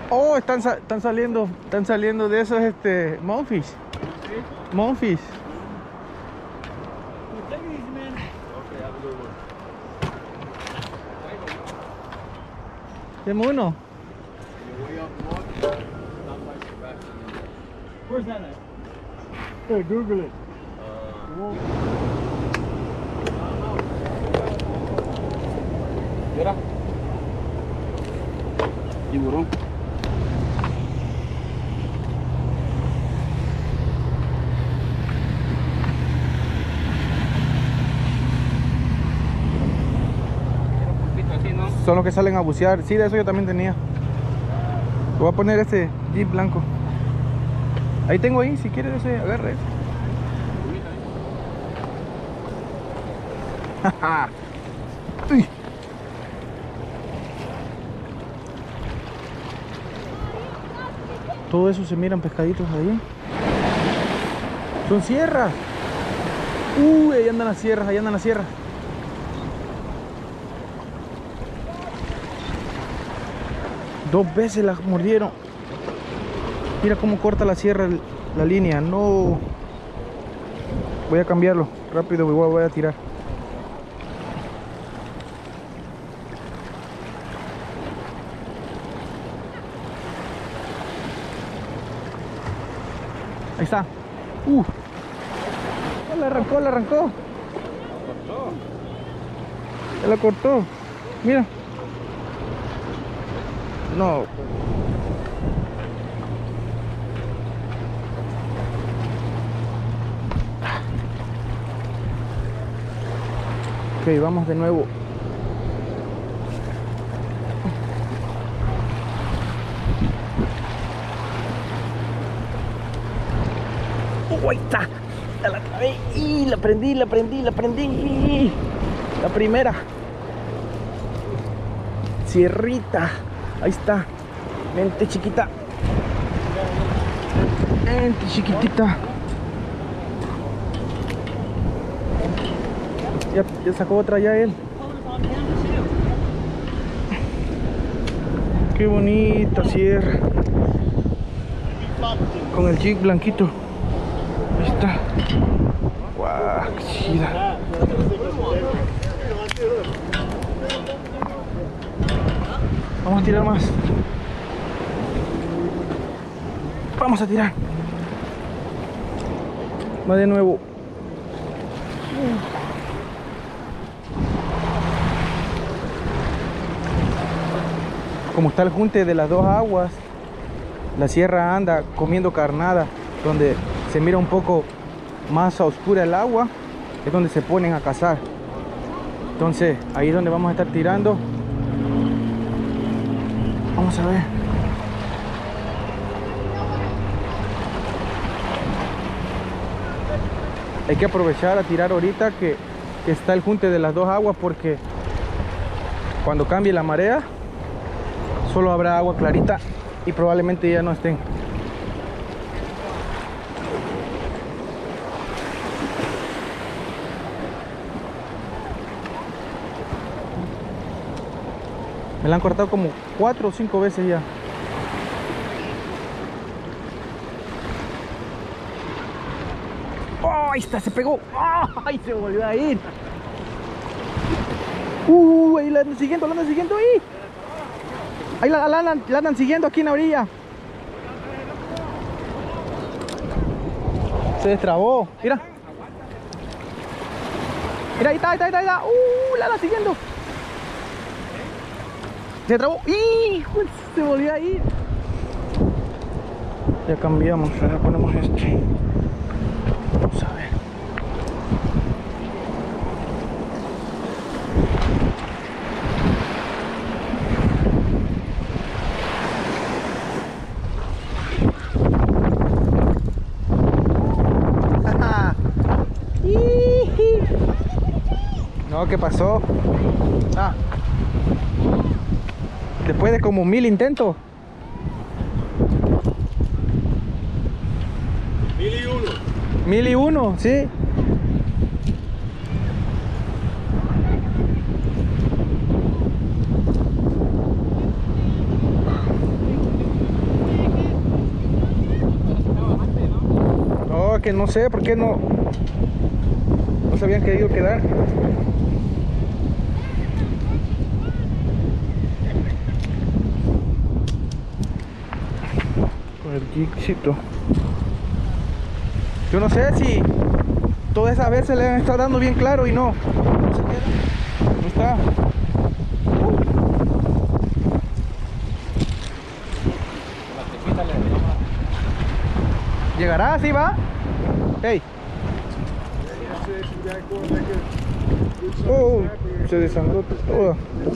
Oh, están saliendo de esos Monfish. Monfish. Deme uno. Where's that at? Hey, Google it. Mira. Tiburón. Son los que salen a bucear. Sí, de eso yo también tenía. Voy a poner este Jeep blanco. Ahí tengo ahí, si quieres ese, agarre ese. Uy. Todo eso se miran pescaditos ahí. Son sierras. Uy, ahí andan las sierras, ahí andan las sierras. Dos veces las mordieron. Mira cómo corta la sierra la línea. No. Voy a cambiarlo rápido, voy a tirar. Ahí está. La arrancó, la arrancó. Ya la cortó. Mira. No. Ok, vamos de nuevo. Ahí está. Ya la clavé. Y la prendí. La primera. Sierrita. Ahí está. Vente, chiquita. Vente, chiquitita. Ya sacó otra ya él. Qué bonita sierra. Con el jig blanquito. Ahí está. Guau, qué chida. Vamos a tirar más. Vamos a tirar. Va de nuevo. Como está el junte de las dos aguas, la sierra anda comiendo carnada. Donde se mira un poco más a oscura el agua, es donde se ponen a cazar. Entonces ahí es donde vamos a estar tirando. Vamos a ver. Hay que aprovechar a tirar ahorita que está el junte de las dos aguas, porque cuando cambie la marea solo habrá agua clarita y probablemente ya no estén. Me la han cortado como 4 o 5 veces ya. ¡Oh! Ahí está, se pegó. ¡Oh! ¡Ay! Se volvió a ir. Ahí la andan siguiendo, ahí. Ahí la andan siguiendo aquí en la orilla. Se destrabó. Mira. Mira, ahí está. La andan siguiendo. Se trabó. ¡Hijo! Se volvió a ir. Ya cambiamos. Ahora ponemos este. Vamos a ver. No, ¿qué pasó? Después de como 1000 intentos. 1001. 1001, sí. Nomás que no sé por qué no se habían querido quedar. Con el jigcito. Yo no sé si todas esas veces le han estado dando bien claro y no se queda. No está. ¿Llegará? ¿Sí va? Hey. Oh, se desangró toda.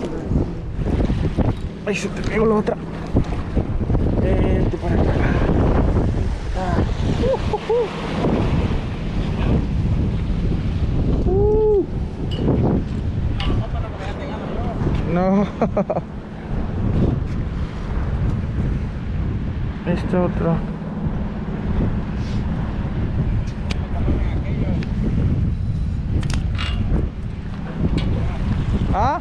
Ay, se te pegó la otra. Vente para acá. No. Esta otra. ¿Ah?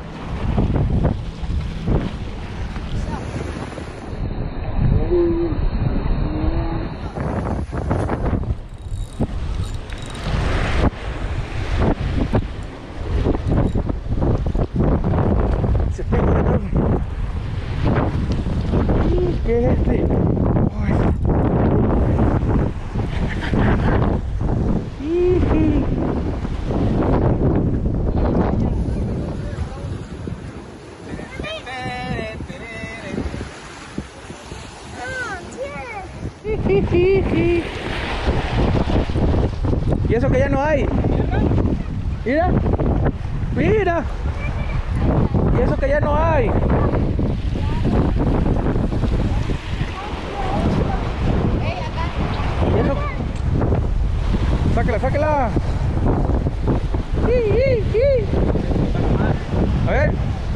Se pegó de nuevo. ¿Qué es este? Ay. Y eso que ya no hay. Mira, mira. Y eso que ya no hay. Y eso. Sáquela, sáquela. A ver.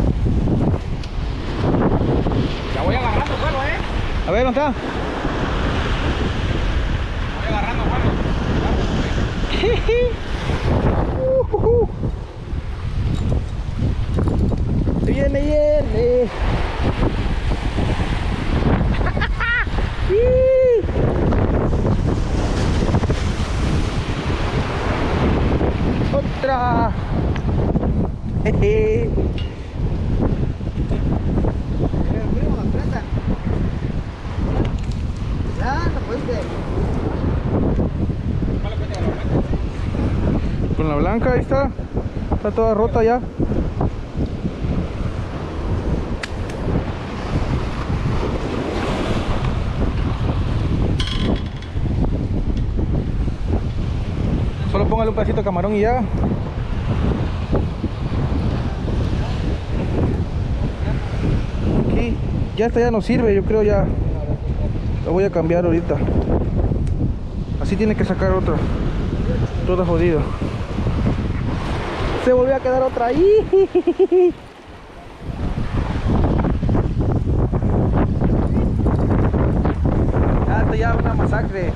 La voy agarrando, bueno, A ver, ¿dónde está? Voy agarrando, bueno. Viene, viene. Otra. Jeje. Con la blanca, ahí está. Está toda rota ya. Solo póngale un pedacito de camarón y ya. Aquí, ya esta ya no sirve, yo creo ya. La voy a cambiar ahorita. Así tiene que sacar otra. Todo jodido. Se volvió a quedar otra ahí. Hasta ya una masacre.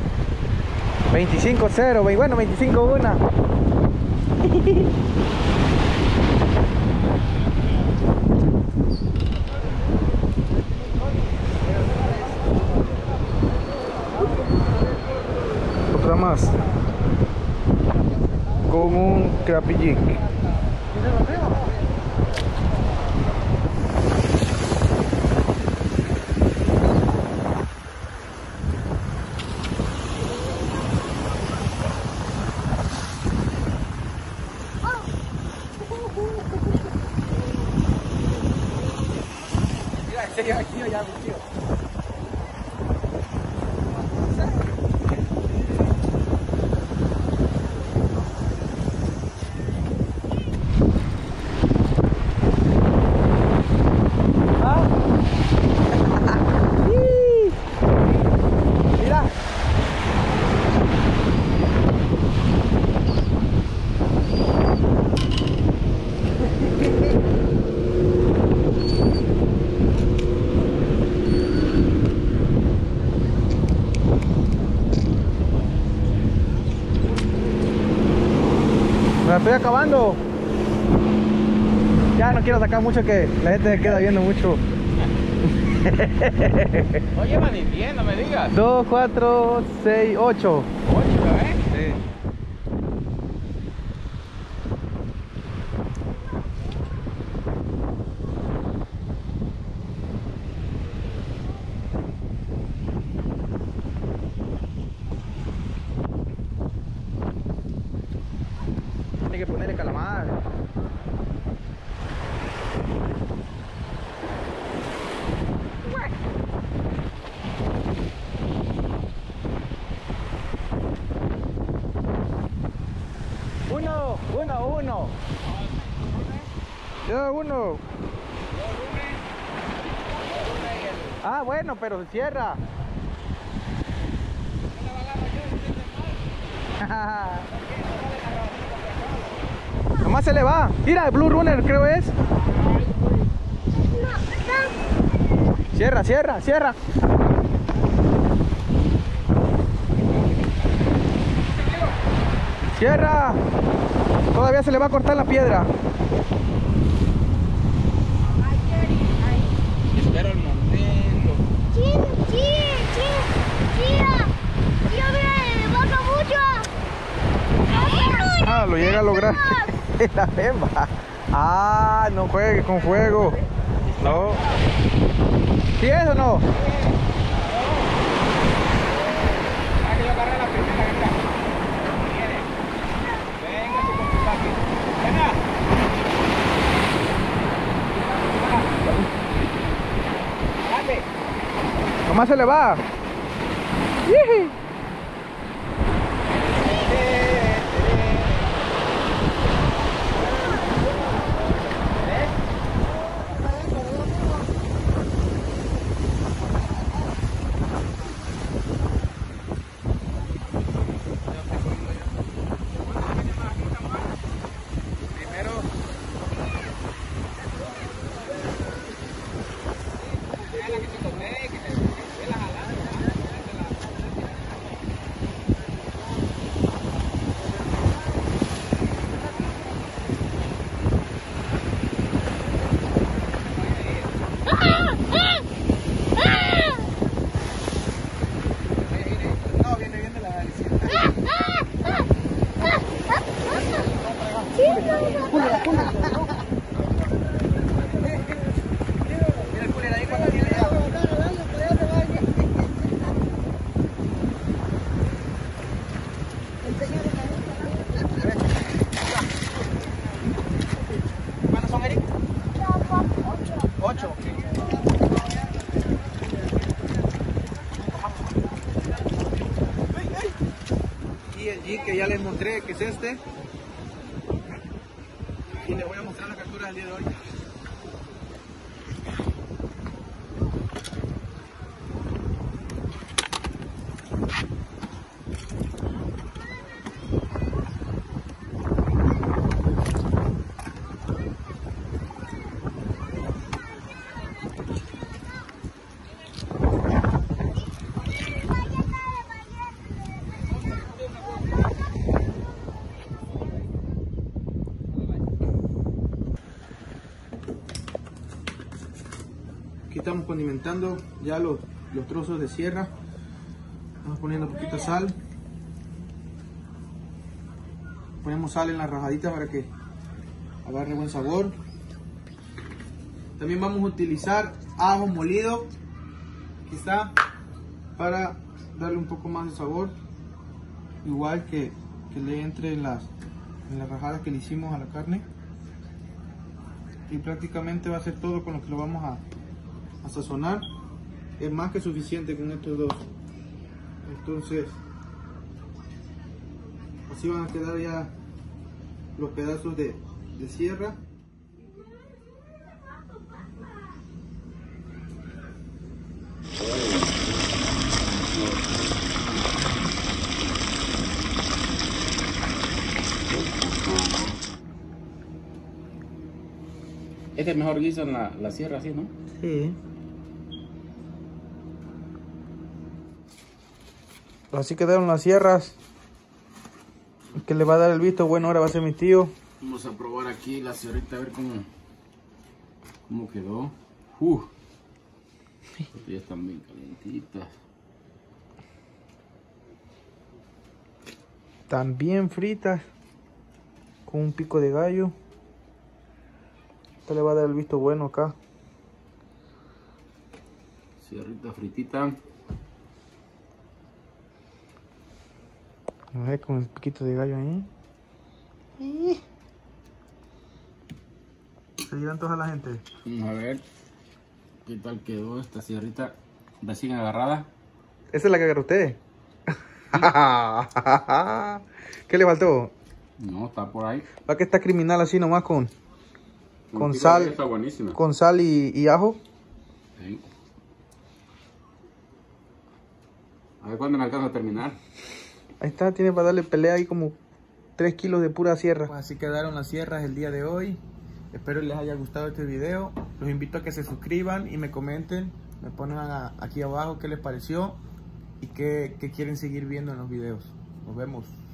25-0, bueno, 25-1. Otra más. Con un crappy jig. Me la estoy acabando. Ya no quiero sacar mucho que la gente se queda viendo mucho. Oye, man, entiendo, me digas. 2, 4, 6, 8. 8, ¿eh? uno. Lleva uno. Ah, bueno, pero se cierra. Nomás se le va. Mira, el Blue Runner creo es. Cierra, cierra, cierra. Cierra. Todavía se le va a cortar la piedra. Espero el momento. Ah, lo llega a lograr. La bemba. Ah, no juegue con fuego. No. ¿Sí es o no? Ah, que yo agarré la primera, venga. Viene. Venga, su compadre. Venga. Dale. Nomás se le va. ¡Yiji! ¿Cuántos son, Eric? 8. Y el G que ya les mostré, que es este. Y les voy a mostrar la captura del día de hoy. Aquí estamos condimentando ya los trozos de sierra. Estamos poniendo un poquito de sal. Ponemos sal en la rajadita para que agarre buen sabor. También vamos a utilizar ajo molido. Aquí está, para darle un poco más de sabor. Igual que le entre en las rajadas que le hicimos a la carne. Y prácticamente va a ser todo con lo que lo vamos a sazonar. Es más que suficiente con estos dos. Entonces así van a quedar ya los pedazos de sierra. Este es mejor guiso en la sierra así, ¿no? Sí. Así quedaron las sierras. El que le va a dar el visto bueno ahora va a ser mi tío. Vamos a probar aquí la sierrita a ver cómo quedó. Ya están bien calientitas. Están bien fritas. Con un pico de gallo. Este le va a dar el visto bueno acá. Sierrita fritita. A ver, con el piquito de gallo ahí. ¿Se dirán toda la gente? Vamos a ver qué tal quedó esta sierrita recién agarrada. Esa es la que agarró usted. ¿Qué le faltó? No, está por ahí. ¿Para qué está criminal así nomás con Un tipo sal? de Está buenísima. Con sal y ajo. Sí. A ver cuándo me alcanza a terminar. Ahí está, tiene para darle pelea ahí como 3 kilos de pura sierra. Pues así quedaron las sierras el día de hoy. Espero les haya gustado este video. Los invito a que se suscriban y me comenten. Me ponen aquí abajo qué les pareció y qué quieren seguir viendo en los videos. Nos vemos.